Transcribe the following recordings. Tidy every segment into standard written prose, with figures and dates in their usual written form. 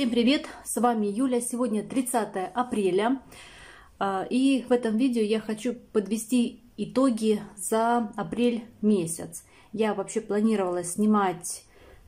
Всем привет! С вами Юля. Сегодня 30 апреля. И в этом видео я хочу подвести итоги за апрель месяц. Я вообще планировала снимать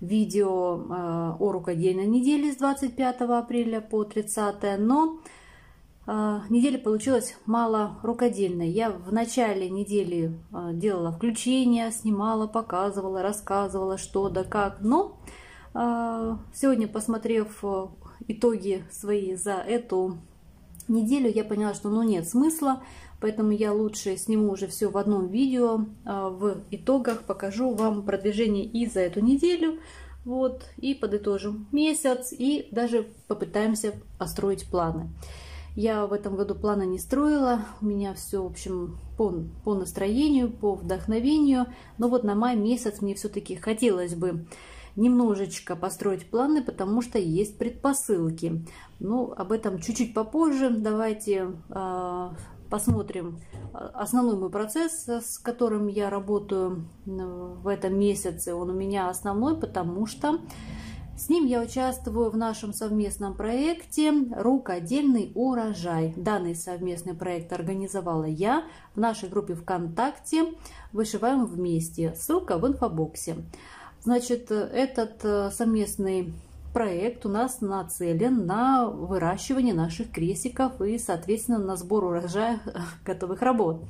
видео о рукодельной неделе с 25 апреля по 30, но неделя получилась мало рукодельной. Я в начале недели делала включения, снимала, показывала, рассказывала что да как, но сегодня, посмотрев итоги свои за эту неделю, я поняла, что нет смысла, поэтому я лучше сниму уже все в одном видео. В итогах покажу вам продвижение и за эту неделю, вот, и подытожим месяц, и даже попытаемся построить планы. Я в этом году планы не строила, у меня все, в общем, по настроению, по вдохновению, но вот на май месяц мне все-таки хотелось бы немножечко построить планы, потому что есть предпосылки. Ну, об этом чуть-чуть попозже. Давайте посмотрим основной мой процесс, с которым я работаю в этом месяце. Он у меня основной, потому что с ним я участвую в нашем совместном проекте «Рукодельный урожай». Данный совместный проект организовала я в нашей группе ВКонтакте «Вышиваем вместе». Ссылка в инфобоксе. Значит, этот совместный проект у нас нацелен на выращивание наших крестиков и, соответственно, на сбор урожая готовых работ.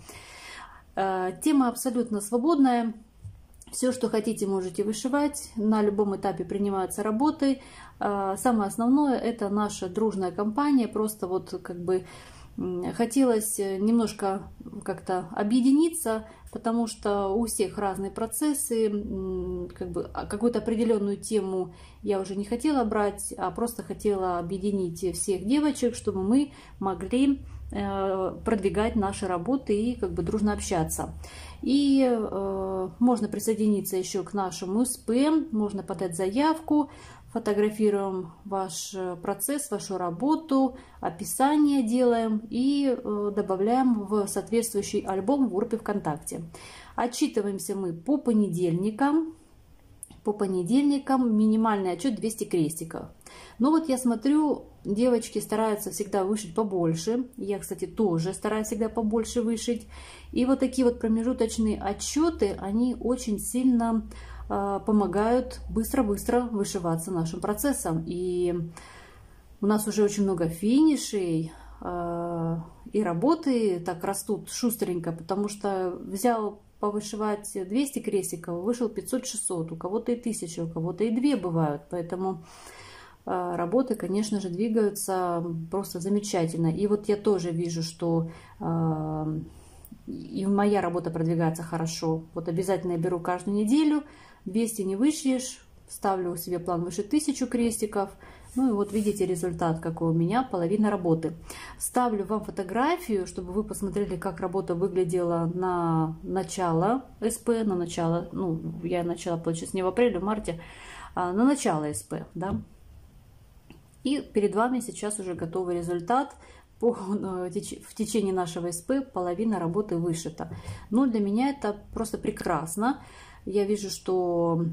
Тема абсолютно свободная. Все, что хотите, можете вышивать. На любом этапе принимаются работы. Самое основное – это наша дружная компания. Просто вот как бы хотелось немножко как-то объединиться, потому что у всех разные процессы, как бы какую-то определенную тему я уже не хотела брать, а просто хотела объединить всех девочек, чтобы мы могли продвигать наши работы и как бы дружно общаться. И можно присоединиться еще к нашему СП, можно подать заявку. Фотографируем ваш процесс, вашу работу, описание делаем и добавляем в соответствующий альбом в группе ВКонтакте. Отчитываемся мы по понедельникам. По понедельникам минимальный отчет 200 крестиков. Но вот я смотрю, девочки стараются всегда вышить побольше. Я, кстати, тоже стараюсь всегда побольше вышить. И вот такие вот промежуточные отчеты, они очень сильно помогают быстро-быстро вышиваться нашим процессом. И у нас уже очень много финишей, и работы так растут шустренько, потому что взял повышивать 200 крестиков, вышел 500-600, у кого-то и 1000, у кого-то и 2 бывают. Поэтому работы, конечно же, двигаются просто замечательно. И вот я тоже вижу, что и моя работа продвигается хорошо. Вот обязательно я беру каждую неделю, 200 не вышьешь, ставлю себе план выше 1000 крестиков. Ну и вот видите результат, какой у меня, половина работы. Ставлю вам фотографию, чтобы вы посмотрели, как работа выглядела на начало СП, на начало, ну, я начала, получается, не в апреле, в марте, а на начало СП, да. И перед вами сейчас уже готовый результат. В течение нашего СП половина работы вышита. Но для меня это просто прекрасно. Я вижу, что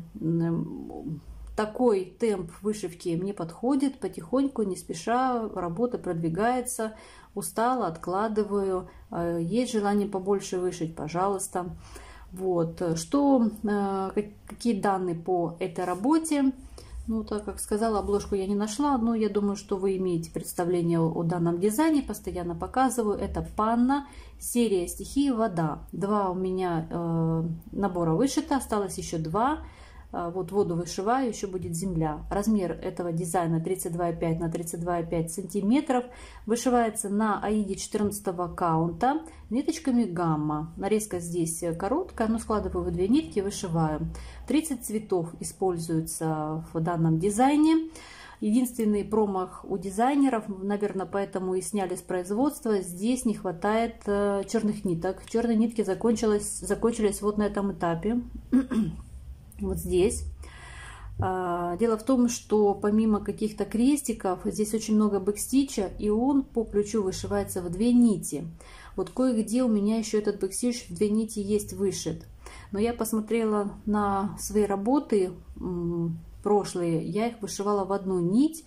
такой темп вышивки мне подходит. Потихоньку, не спеша, работа продвигается. Устала, откладываю. Есть желание побольше вышить, пожалуйста. Вот. Какие данные по этой работе? Ну, так как сказала, обложку я не нашла, но я думаю, что вы имеете представление о данном дизайне, постоянно показываю. Это панна, серия стихии вода. 2 у меня набора вышито, осталось еще 2. Вот воду вышиваю, еще будет земля. Размер этого дизайна 32,5 на 32,5 сантиметров. Вышивается на аиде 14 каунта ниточками гамма. Нарезка здесь короткая, но складываю в 2 нитки, вышиваю. 30 цветов используются в данном дизайне. Единственный промах у дизайнеров, наверное, поэтому и сняли с производства, здесь не хватает черных ниток. Черные нитки закончились вот на этом этапе. Вот здесь. Дело в том, что помимо каких-то крестиков, здесь очень много бэкстича, и он по ключу вышивается в 2 нити. Вот кое-где у меня еще этот бэкстич в 2 нити есть вышит. Но я посмотрела на свои работы прошлые, я их вышивала в 1 нить,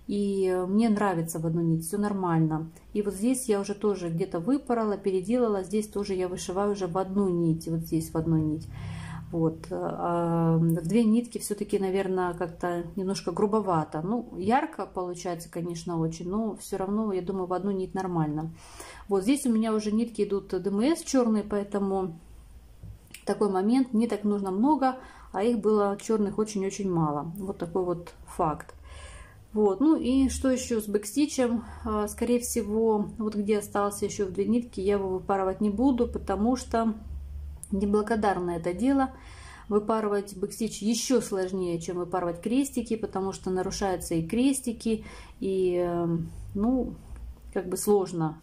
И мне нравится в одну нить, все нормально. И вот здесь я уже тоже где-то выпорола, переделала. Здесь тоже я вышиваю уже в одну нить, вот здесь в одну нить. Вот. А в две нитки все-таки, наверное, как-то немножко грубовато. Ну, ярко получается, конечно, очень, но все равно, я думаю, в одну нить нормально. Вот здесь у меня уже нитки идут ДМС черные, поэтому такой момент, ниток нужно много, а их было черных очень-очень мало. Вот такой вот факт. Вот. Ну и что еще с бэкстичем? Скорее всего, вот где остался еще в две нитки, я его выпарывать не буду, потому что неблагодарное это дело. Выпарывать бэкстич еще сложнее, чем выпарывать крестики, потому что нарушаются и крестики, и, ну, как бы сложно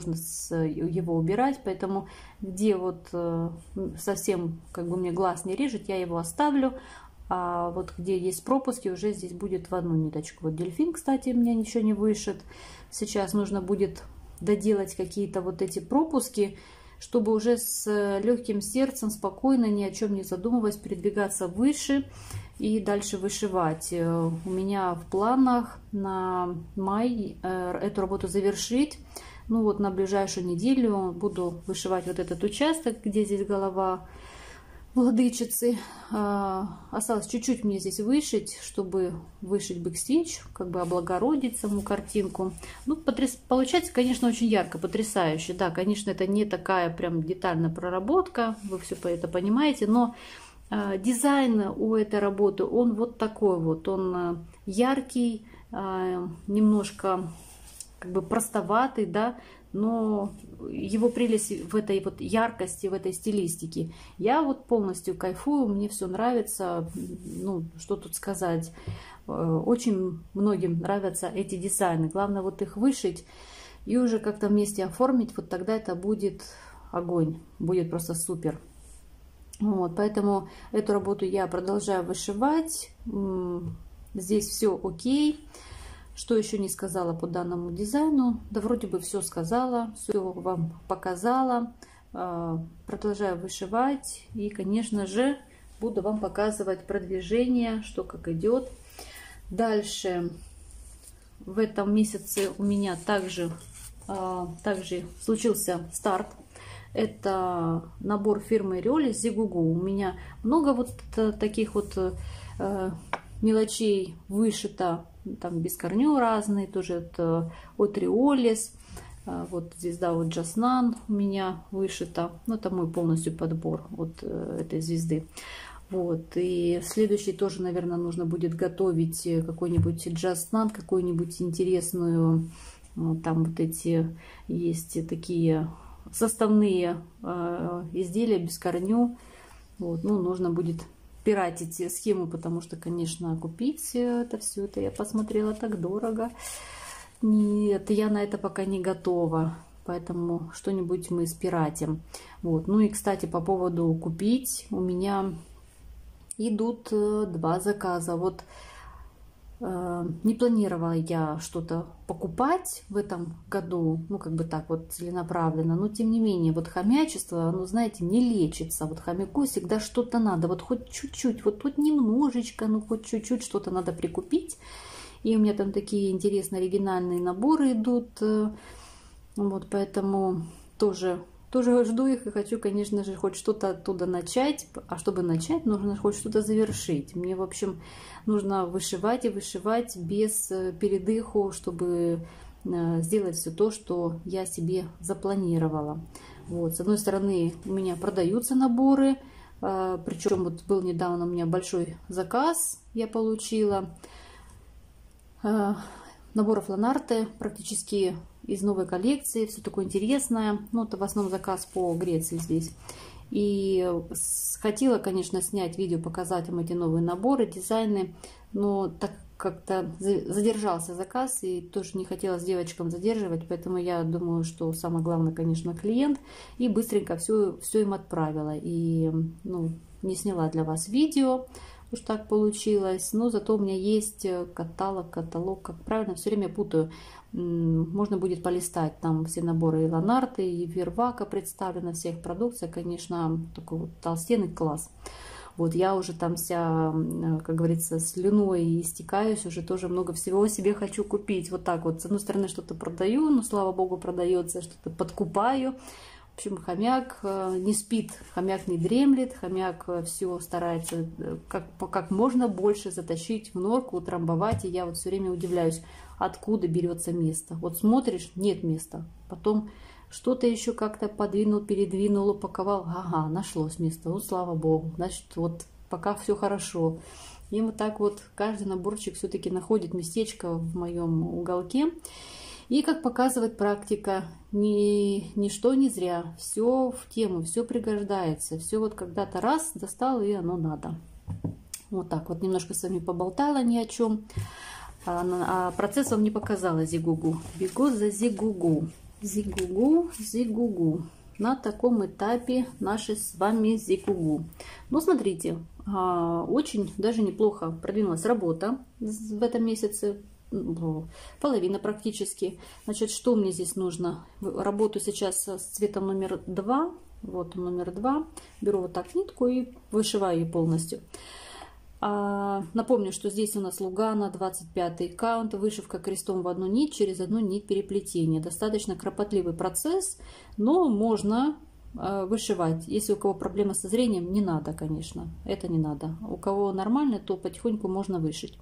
его убирать, поэтому где вот совсем как бы мне глаз не режет, я его оставлю, а вот где есть пропуски, уже здесь будет в одну ниточку. Вот дельфин, кстати, у меня ничего не вышит. Сейчас нужно будет доделать какие-то вот эти пропуски, чтобы уже с легким сердцем, спокойно, ни о чем не задумываясь, передвигаться выше и дальше вышивать. У меня в планах на май эту работу завершить. Ну вот на ближайшую неделю буду вышивать вот этот участок, где здесь голова владычицы. Осталось чуть-чуть мне здесь вышить, чтобы вышить бэкстич, как бы облагородить саму картинку. Ну, получается, конечно, очень ярко, потрясающе. Да, конечно, это не такая прям детальная проработка, вы все это понимаете, но дизайн у этой работы, он вот такой вот, он яркий, немножко как бы простоватый, да, но его прелесть в этой вот яркости, в этой стилистике. Я вот полностью кайфую, мне все нравится, ну, что тут сказать. Очень многим нравятся эти дизайны. Главное вот их вышить и уже как-то вместе оформить, вот тогда это будет огонь, будет просто супер. Вот, поэтому эту работу я продолжаю вышивать. Здесь все окей. Что еще не сказала по данному дизайну? Да вроде бы все сказала, все вам показала. Продолжаю вышивать. И, конечно же, буду вам показывать продвижение, что как идет. Дальше в этом месяце у меня также случился старт. Это набор фирмы Риоли Зигугу. У меня много вот таких вот мелочей вышито. Там без корню разные, тоже это от Риолис. Вот звезда вот Джаснан у меня вышита. Ну, это мой полностью подбор от этой звезды. Вот. И следующий тоже, наверное, нужно будет готовить какой-нибудь Джаснан, какую-нибудь интересную. Там вот эти есть такие составные изделия без корню. Вот. Ну, нужно будет пиратить схему, потому что, конечно, купить это все это я посмотрела так дорого. Нет, я на это пока не готова, поэтому что-нибудь мы спиратим. Вот. Ну и, кстати, по поводу купить, у меня идут два заказа. Вот не планировала я что-то покупать в этом году, ну как бы так вот целенаправленно, но тем не менее, вот хомячество, ну знаете, не лечится, вот хомяку всегда что-то надо, вот хоть чуть-чуть, вот тут немножечко, ну хоть чуть-чуть что-то надо прикупить, и у меня там такие интересные оригинальные наборы идут, вот поэтому тоже жду их и хочу, конечно же, хоть что-то оттуда начать. А чтобы начать, нужно хоть что-то завершить. Мне, в общем, нужно вышивать и вышивать без передыху, чтобы сделать все то, что я себе запланировала. Вот. С одной стороны, у меня продаются наборы. Причем вот был недавно у меня большой заказ, я получила. Наборов Ланарте практически из новой коллекции, все такое интересное. Ну, это в основном заказ по Греции здесь. И хотела, конечно, снять видео, показать им эти новые наборы, дизайны, но так как-то задержался заказ, и тоже не хотела с девочкам задерживать, поэтому я думаю, что самое главное, конечно, клиент, и быстренько все им отправила. И, ну, не сняла для вас видео, уж так получилось, но зато у меня есть каталог, как правильно, все время путаю. Можно будет полистать, там все наборы и Ланарте, и Вервака представлены, вся их продукция, конечно, такой вот толстенный класс. Вот я уже там вся, как говорится, слюной истекаюсь, уже тоже много всего себе хочу купить. Вот так вот, с одной стороны, что-то продаю, но, слава богу, продается, что-то подкупаю. В общем, хомяк не спит, хомяк не дремлет, хомяк все старается как можно больше затащить в норку, утрамбовать. И я вот все время удивляюсь, откуда берется место. Вот смотришь, нет места. Потом что-то еще как-то подвинул, передвинул, упаковал. Ага, нашлось место. Ну, слава богу. Значит, вот пока все хорошо. И вот так вот каждый наборчик все-таки находит местечко в моем уголке. И, как показывает практика, ничто не зря. Все в тему, все пригождается. Все вот когда-то раз достал, и оно надо. Вот так вот немножко с вами поболтала ни о чем. А процесс вам не показала Зигугу. Бегу за Зигугу. Зигугу. На таком этапе нашей с вами Зигугу. Ну, смотрите, очень даже неплохо продвинулась работа в этом месяце. Половина практически. Значит, что мне здесь нужно? Работаю сейчас с цветом номер 2. Вот номер 2. Беру вот так нитку и вышиваю ее полностью. Напомню, что здесь у нас Лугана, 25 каунт, вышивка крестом в одну нить, через одну нить переплетения. Достаточно кропотливый процесс, но можно вышивать. Если у кого проблемы со зрением, не надо, конечно, это не надо. У кого нормально, то потихоньку можно вышить.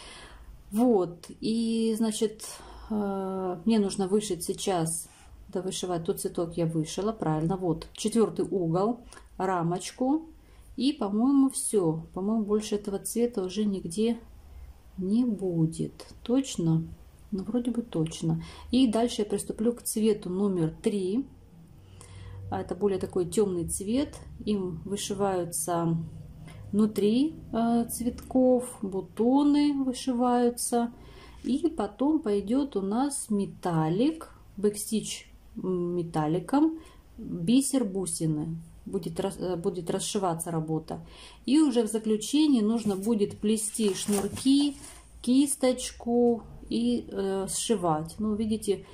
Вот, и, значит, мне нужно вышить сейчас, вышивать тот цветок я вышила, правильно, вот, 4-й угол, рамочку. И, по-моему, все. По-моему, больше этого цвета уже нигде не будет. Точно? Ну, вроде бы точно. И дальше я приступлю к цвету номер 3. Это более такой темный цвет. Им вышиваются внутри цветков, бутоны вышиваются. И потом пойдет у нас металлик, бэкстич металликом, бисер бусины. Будет расшиваться работа. И уже в заключении нужно будет плести шнурки, кисточку и сшивать. Ну, видите,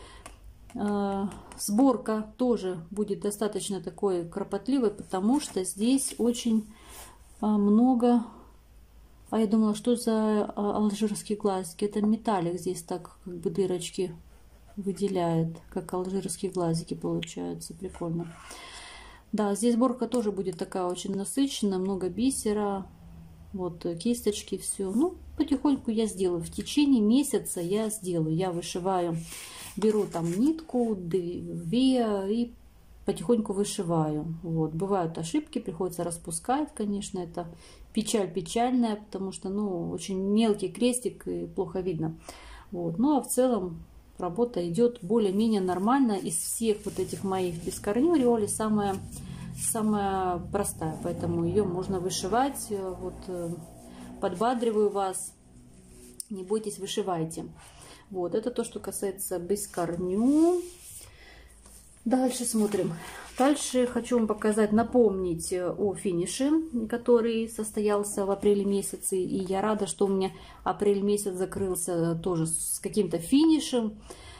сборка тоже будет достаточно такой кропотливой, потому что здесь очень много... А я думала, что за алжирские глазики? Это металлик здесь так как бы дырочки выделяет, как алжирские глазики получаются. Прикольно. Да, здесь сборка тоже будет такая очень насыщенная, много бисера, вот кисточки, все. Ну, потихоньку я сделаю. В течение месяца я сделаю. Я вышиваю, беру там нитку, 2 и потихоньку вышиваю. Вот. Бывают ошибки, приходится распускать, конечно, это печаль печальная, потому что, ну, очень мелкий крестик и плохо видно. Вот. Ну, а в целом работа идет более-менее нормально. Из всех вот этих моих без корню ореоли самая простая, поэтому ее можно вышивать. Вот, подбадриваю вас, не бойтесь, вышивайте. Вот, это то, что касается без корню. Дальше смотрим. Дальше хочу вам показать, напомнить о финише, который состоялся в апреле месяце. И я рада, что у меня апрель месяц закрылся тоже с каким-то финишем.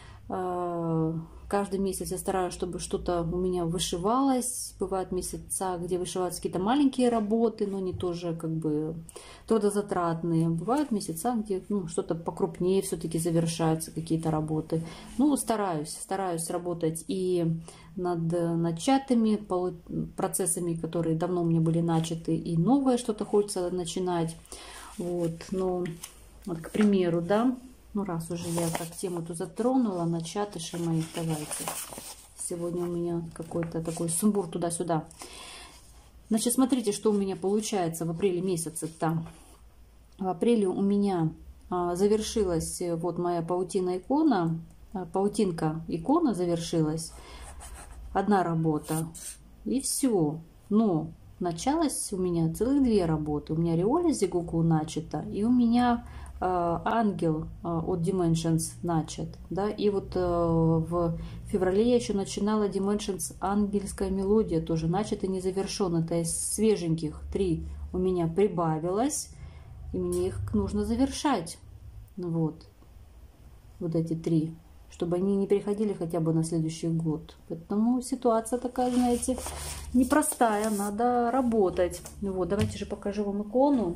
Каждый месяц я стараюсь, чтобы что-то у меня вышивалось. Бывают месяца, где вышиваются какие-то маленькие работы, но они тоже как бы трудозатратные. Бывают месяца, где что-то покрупнее все-таки завершаются какие-то работы. Ну, стараюсь работать и над начатыми процессами, которые давно у меня были начаты, и новое что-то хочется начинать. Вот, ну, вот, к примеру, да. Ну, раз уже я так тему эту затронула, начатыши мои, давайте. Сегодня у меня какой-то такой сумбур туда-сюда. Значит, смотрите, что у меня получается в апреле месяце-то. В апреле у меня завершилась вот моя паутинка икона завершилась. Одна работа. И все. Но началось у меня целых 2 работы. У меня ореоля Зигугу начата, и у меня ангел от Dimensions начат, да, и вот в феврале я еще начинала Dimensions ангельская мелодия, тоже начата и не завершена, то есть свеженьких 3 у меня прибавилось, и мне их нужно завершать, вот эти 3 чтобы они не переходили хотя бы на следующий год. Поэтому ситуация такая, знаете, непростая, надо работать. Вот, давайте же покажу вам икону.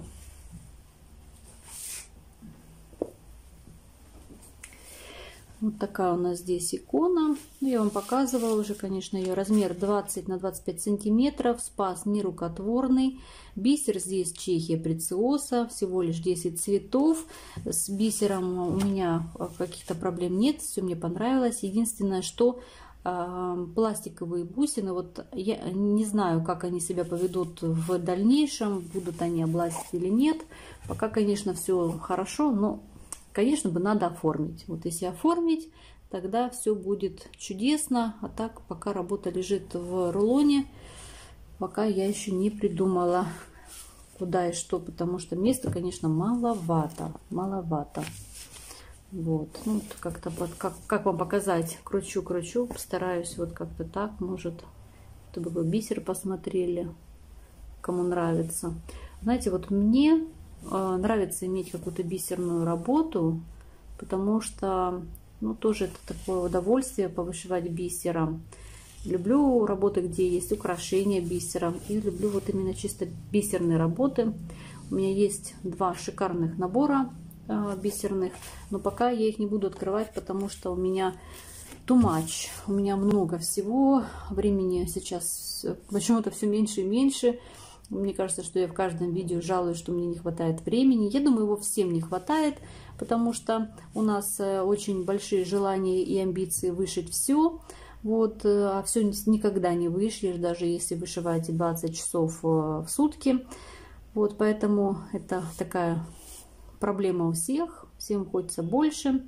Вот такая у нас здесь икона. Я вам показывала уже, конечно, ее размер 20 на 25 сантиметров. Спас нерукотворный. Бисер здесь Чехия Прециоса. Всего лишь 10 цветов. С бисером у меня каких-то проблем нет. Все мне понравилось. Единственное, что пластиковые бусины, вот я не знаю, как они себя поведут в дальнейшем. Будут они облазить или нет. Пока, конечно, все хорошо, но... Конечно, бы надо оформить. Вот если оформить, тогда все будет чудесно. А так, пока работа лежит в рулоне, пока я еще не придумала, куда и что, потому что места, конечно, маловато. Маловато. Вот. Ну, как-то как вам показать? Кручу, постараюсь вот как-то так, может, чтобы вы бисер посмотрели, кому нравится. Знаете, вот мне нравится иметь какую-то бисерную работу, потому что, ну, тоже это такое удовольствие повышивать бисером. Люблю работы, где есть украшения бисером, и люблю вот именно чисто бисерные работы. У меня есть 2 шикарных набора бисерных, но пока я их не буду открывать, потому что у меня too much. У меня много всего, времени сейчас почему-то все меньше и меньше. Мне кажется, что я в каждом видео жалуюсь, что мне не хватает времени. Я думаю, его всем не хватает, потому что у нас очень большие желания и амбиции вышить все. Вот, а все никогда не вышьешь, даже если вышиваете 20 часов в сутки. Вот, поэтому это такая проблема у всех. Всем хочется больше,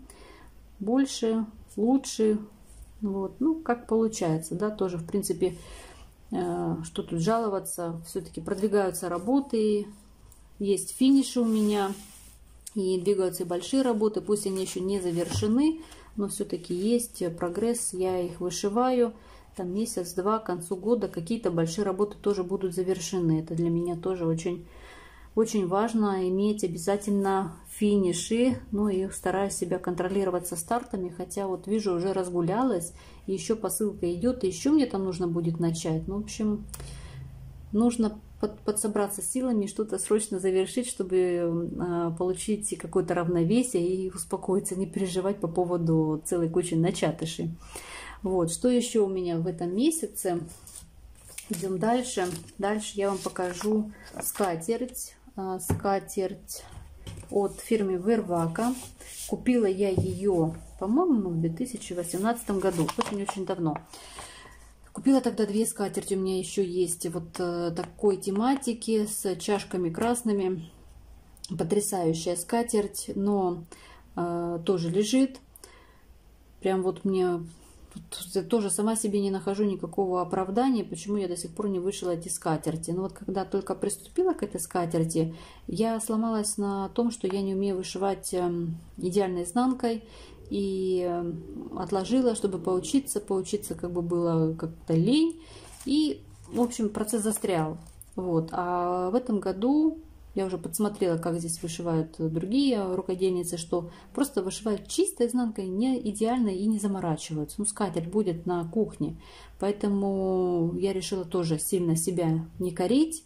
лучше. Вот, ну, как получается, да, тоже, в принципе... Что тут жаловаться, все-таки продвигаются работы, есть финиши у меня, и двигаются и большие работы, пусть они еще не завершены, но все-таки есть прогресс, я их вышиваю, там месяц-два, к концу года какие-то большие работы тоже будут завершены, это для меня тоже очень важно иметь обязательно финиши, ну и стараюсь себя контролировать со стартами, хотя вот вижу, уже разгулялась, и еще посылка идет, и еще мне там нужно будет начать. Ну, в общем, нужно подсобраться силами, что-то срочно завершить, чтобы получить какое-то равновесие и успокоиться, не переживать по поводу целой кучи начатышей. Вот, что еще у меня в этом месяце? Идем дальше. Дальше я вам покажу скатерть. Скатерть от фирмы Вервака. Купила я ее, по-моему, в 2018 году, очень-очень давно. Купила тогда 2 скатерти, у меня еще есть вот такой тематики с чашками красными. Потрясающая скатерть, но тоже лежит. Прям вот мне... Тоже сама себе не нахожу никакого оправдания, почему я до сих пор не вышила эти скатерти. Но вот когда только приступила к этой скатерти, я сломалась на том, что я не умею вышивать идеальной изнанкой. И отложила, чтобы поучиться. Поучиться как бы было как-то лень. И, в общем, процесс застрял. Вот. А в этом году... Я уже подсмотрела, как здесь вышивают другие рукодельницы, что просто вышивают чистой изнанкой, не идеально и не заморачиваются. Ну, скатерть будет на кухне. Поэтому я решила тоже сильно себя не корить.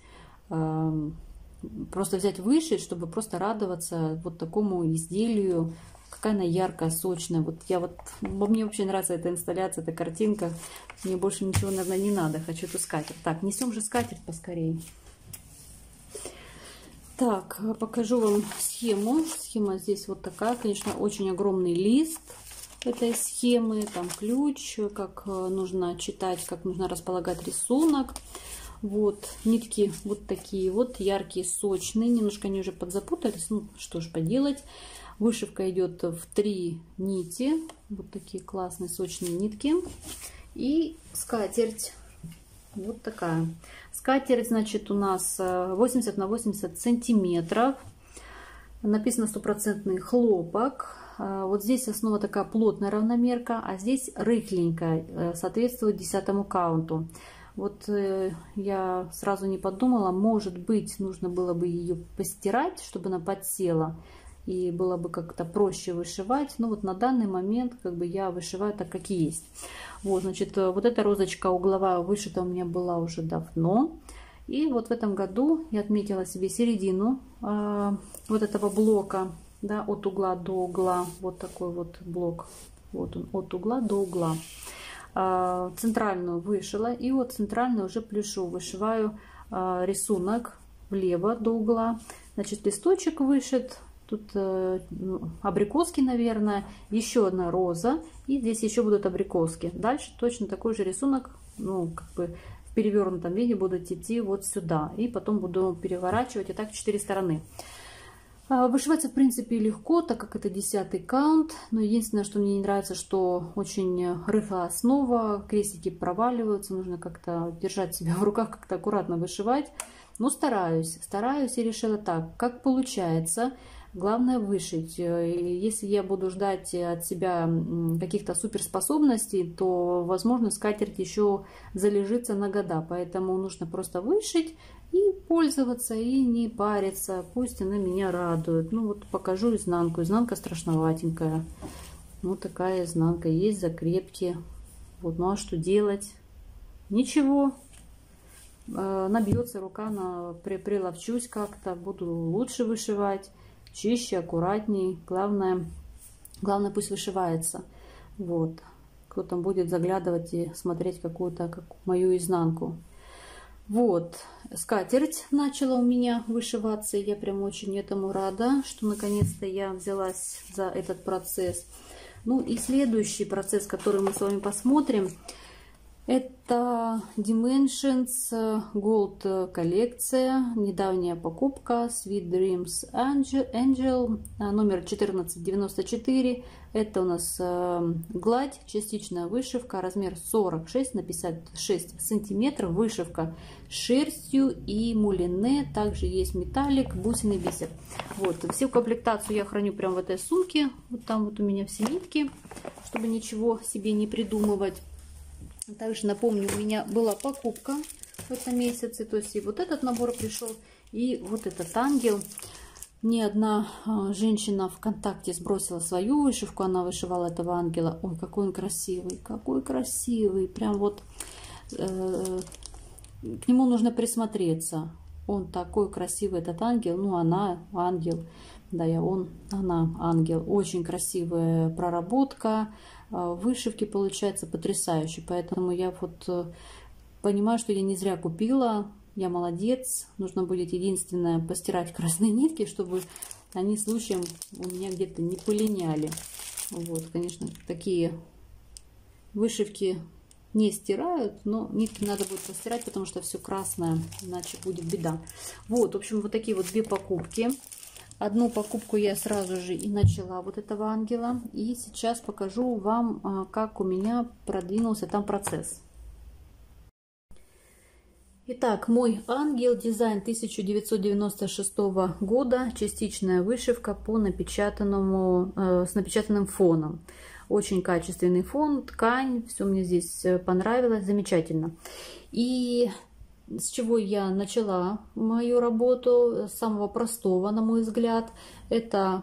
Просто взять вышить, чтобы просто радоваться вот такому изделию. Какая она яркая, сочная. Мне вообще нравится эта инсталляция, эта картинка. Мне больше ничего, наверное, не надо. Хочу эту скатерть. Так, несем же скатерть поскорее. Так, покажу вам схему. Схема здесь вот такая, конечно, очень огромный лист этой схемы. Там ключ, как нужно читать, как нужно располагать рисунок. Вот, нитки вот такие вот, яркие, сочные. Немножко они уже подзапутались, ну что ж поделать. Вышивка идет в 3 нити. Вот такие классные, сочные нитки. И скатерть. Вот такая. Скатерть, значит, у нас 80 на 80 сантиметров. Написано 100% хлопок. Вот здесь основа такая плотная равномерка, а здесь рыхленькая, соответствует 10-му каунту. Вот я сразу не подумала, может быть, нужно было бы ее постирать, чтобы она подсела. и было бы как-то проще вышивать. Но вот на данный момент как бы я вышиваю так, как есть. Вот, значит, вот эта розочка угловая вышита у меня была уже давно. И вот в этом году я отметила себе середину вот этого блока, да, от угла до угла. Вот такой вот блок. Вот он, от угла до угла. Центральную вышила, и вот центральную уже плюшу. Вышиваю рисунок влево до угла. Значит, листочек вышит. Тут абрикоски, наверное. Еще одна роза. И здесь еще будут абрикоски. Дальше точно такой же рисунок, ну, как бы в перевернутом виде будут идти вот сюда. И потом буду переворачивать. И так 4 стороны. Вышивается, в принципе, легко, так как это 10-й каунт. Но единственное, что мне не нравится, что очень рыхлая основа, крестики проваливаются. Нужно как-то держать себя в руках, как-то аккуратно вышивать. Но стараюсь и решила так, как получается. Главное вышить. Если я буду ждать от себя каких-то суперспособностей, то, возможно, скатерть еще залежится на года. Поэтому нужно просто вышить и пользоваться, и не париться. Пусть она меня радует. Ну вот покажу изнанку. Изнанка страшноватенькая. Вот такая изнанка. Есть закрепки. Вот, ну а что делать? Ничего. Набьется рука, приловчусь как-то. Буду лучше вышивать. Чище, аккуратней. Главное пусть вышивается. Вот. Кто там будет заглядывать и смотреть какую-то мою изнанку. Вот. Скатерть начала у меня вышиваться. Я прям очень этому рада, что наконец-то я взялась за этот процесс. Ну и следующий процесс, который мы с вами посмотрим, это Dimensions Gold коллекция, недавняя покупка Sweet Dreams Angel, номер 1494. Это у нас гладь, частичная вышивка, размер 46 на 56 сантиметров, вышивка шерстью и мулине, также есть металлик, бусины, бисер. Вот, всю комплектацию я храню прямо в этой сумке, вот там вот у меня все нитки, чтобы ничего себе не придумывать. Также напомню, у меня была покупка в этом месяце, то есть и вот этот набор пришел, и вот этот ангел. Мне одна женщина ВКонтакте сбросила свою вышивку, она вышивала этого ангела. Ой, какой он красивый, прям вот к нему нужно присмотреться. Он такой красивый, этот ангел, ну она ангел, да, она ангел. Очень красивая проработка. Вышивки получается потрясающие, поэтому я вот понимаю, что я не зря купила, я молодец. Нужно будет единственное постирать красные нитки, чтобы они случаем у меня где-то не полиняли. Вот, конечно, такие вышивки не стирают, но нитки надо будет постирать, потому что все красное, иначе будет беда. Вот, в общем, вот такие вот 2 покупки. Одну покупку я сразу же и начала вот этого ангела. И сейчас покажу вам, как у меня продвинулся там процесс. Итак, мой ангел, дизайн 1996 года, частичная вышивка по напечатанному, с напечатанным фоном. Очень качественный фон, ткань, все мне здесь понравилось, замечательно. И с чего я начала мою работу? С самого простого, на мой взгляд. Это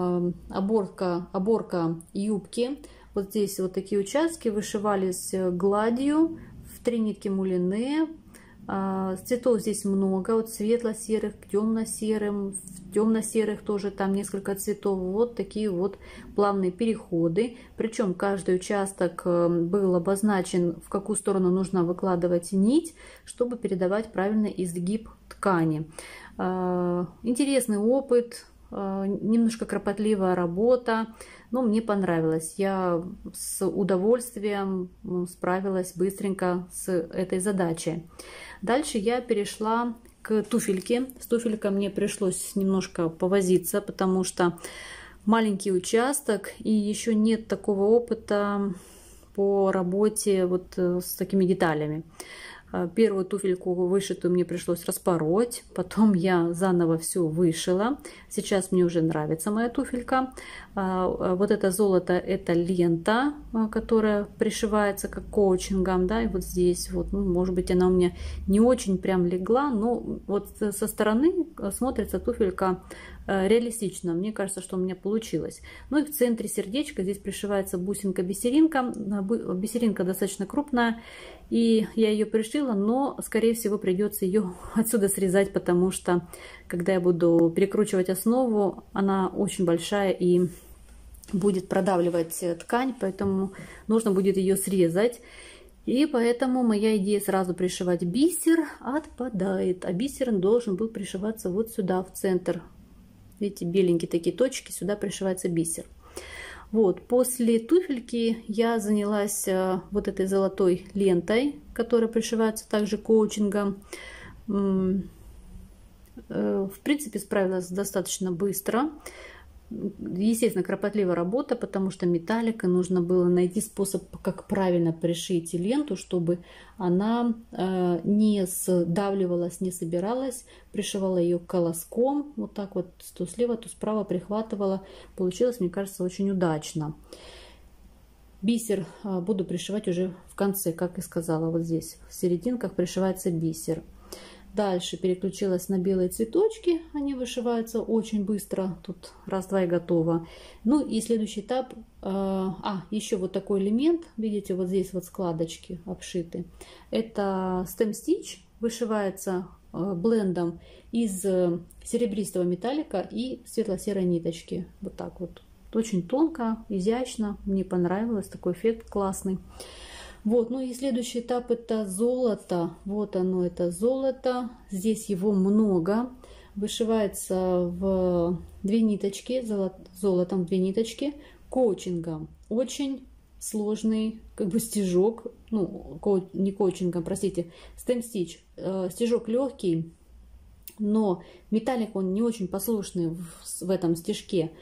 оборка юбки. Вот здесь вот такие участки вышивались гладью в 3 нитки мулине. Цветов здесь много, от светло-серых к темно-серым, в темно-серых тоже там несколько цветов. Вот такие вот плавные переходы. Причем каждый участок был обозначен, в какую сторону нужно выкладывать нить, чтобы передавать правильный изгиб ткани. Интересный опыт, немножко кропотливая работа, но мне понравилось. Я с удовольствием справилась быстренько с этой задачей. Дальше я перешла к туфельке. С туфелькой мне пришлось немножко повозиться, потому что маленький участок и еще нет такого опыта по работе вот с такими деталями. Первую туфельку вышитую мне пришлось распороть, потом я заново все вышила. Сейчас мне уже нравится моя туфелька. Вот это золото, это лента, которая пришивается как коучингом, да, и вот здесь вот, ну, может быть, она у меня не очень прям легла, но вот со стороны смотрится туфелька реалистично. Мне кажется, что у меня получилось. Ну и в центре сердечка здесь пришивается бусинка-бисеринка. Бисеринка достаточно крупная, и я ее пришила, но, скорее всего, придется ее отсюда срезать, потому что, когда я буду перекручивать основу, она очень большая и будет продавливать ткань, поэтому нужно будет ее срезать. И поэтому моя идея сразу пришивать бисер отпадает. А бисер должен был пришиваться вот сюда, в центр. Видите, беленькие такие точки, сюда пришивается бисер. Вот, после туфельки я занялась вот этой золотой лентой, которая пришивается также коучингом. В принципе, справилась достаточно быстро. Естественно, кропотливая работа, потому что металлика, нужно было найти способ, как правильно пришить ленту, чтобы она не сдавливалась, не собиралась. Пришивала ее колоском, вот так вот, то слева, то справа прихватывала. Получилось, мне кажется, очень удачно. Бисер буду пришивать уже в конце, как и сказала, вот здесь, в серединках пришивается бисер. Дальше переключилась на белые цветочки, они вышиваются очень быстро, тут раз-два и готово. Ну и следующий этап, еще вот такой элемент, видите, вот здесь вот складочки обшиты. Это stem stitch, вышивается блендом из серебристого металлика и светло-серой ниточки. Вот так вот, очень тонко, изящно, мне понравилось, такой эффект классный. Вот, ну и следующий этап это золото. Вот оно, это золото. Здесь его много. Вышивается в 2 ниточки, золотом 2 ниточки, коучингом. Очень сложный как бы стежок, ну, не коучингом, простите, stem stitch. Стежок легкий, но металлик он не очень послушный в этом стежке.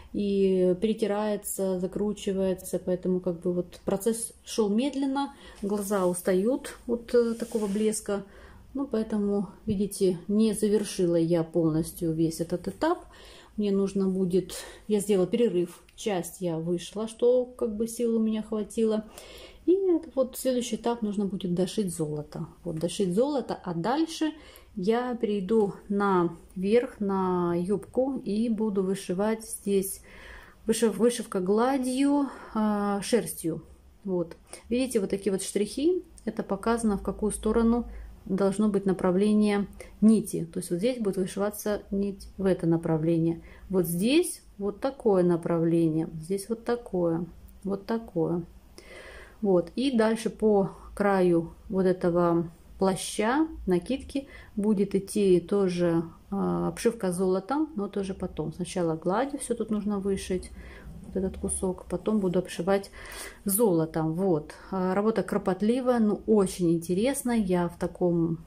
И перетирается, закручивается, поэтому как бы вот процесс шел медленно, глаза устают от такого блеска, ну поэтому, видите, не завершила я полностью весь этот этап, мне нужно будет, я сделала перерыв, часть я вышла, что как бы сил у меня хватило, и вот следующий этап нужно будет дошить золото, вот дошить золото, а дальше я перейду наверх, на юбку и буду вышивать здесь вышивка гладью, шерстью. Вот. Видите, вот такие вот штрихи. Это показано, в какую сторону должно быть направление нити. То есть вот здесь будет вышиваться нить в это направление. Вот здесь вот такое направление. Здесь вот такое. Вот такое. Вот. И дальше по краю вот этого плаща, накидки будет идти тоже обшивка золотом, но тоже потом. Сначала гладью все тут нужно вышить, вот этот кусок, потом буду обшивать золотом. Вот. Работа кропотливая, но очень интересная. Я в таком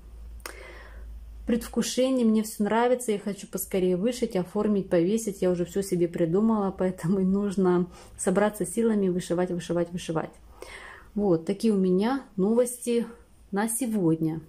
предвкушении, мне все нравится, я хочу поскорее вышить, оформить, повесить. Я уже все себе придумала, поэтому нужно собраться силами, вышивать, вышивать, вышивать. Вот такие у меня новости на сегодня.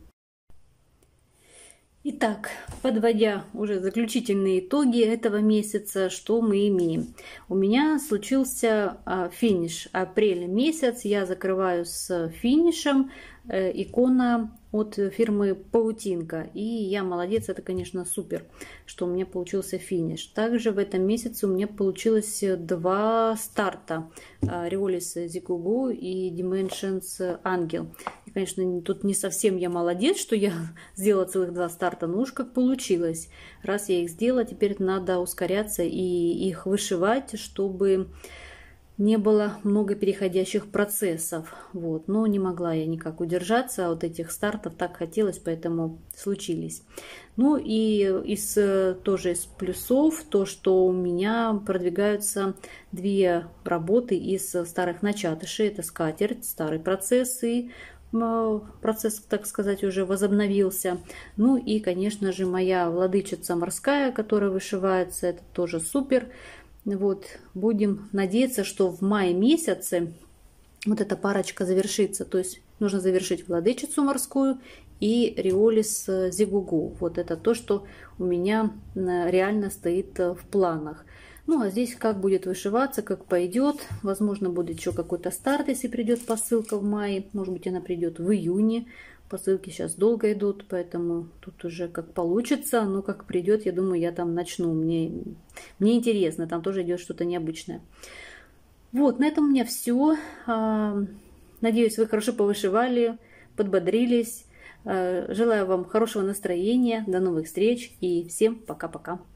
Итак, подводя уже заключительные итоги этого месяца, что мы имеем? У меня случился финиш. Апрель месяц я закрываю с финишем. Икона от фирмы Паутинка. И я молодец, это, конечно, супер, что у меня получился финиш. Также в этом месяце у меня получилось 2 старта. Риолис Зигугу и Dimensions Ангел. И, конечно, тут не совсем я молодец, что я сделала целых 2 старта, но уж как получилось. Раз я их сделала, теперь надо ускоряться и их вышивать, чтобы не было много переходящих процессов. Вот. Но не могла я никак удержаться от этих стартов. Так хотелось, поэтому случились. Ну и тоже из плюсов то, что у меня продвигаются 2 работы из старых начатышей. Это скатерть, старый процесс и процесс, так сказать, уже возобновился. Ну и, конечно же, моя владычица морская, которая вышивается, это тоже супер. Вот, будем надеяться, что в мае месяце вот эта парочка завершится. То есть нужно завершить владычицу морскую и Риолис Зигугу. Вот это то, что у меня реально стоит в планах. Ну, а здесь как будет вышиваться, как пойдет. Возможно, будет еще какой-то старт, если придет посылка в мае. Может быть, она придет в июне. Посылки сейчас долго идут, поэтому тут уже как получится, но как придет, я думаю, я там начну. Мне интересно, там тоже идет что-то необычное. Вот, на этом у меня все. Надеюсь, вы хорошо повышивали, подбодрились. Желаю вам хорошего настроения. До новых встреч и всем пока-пока.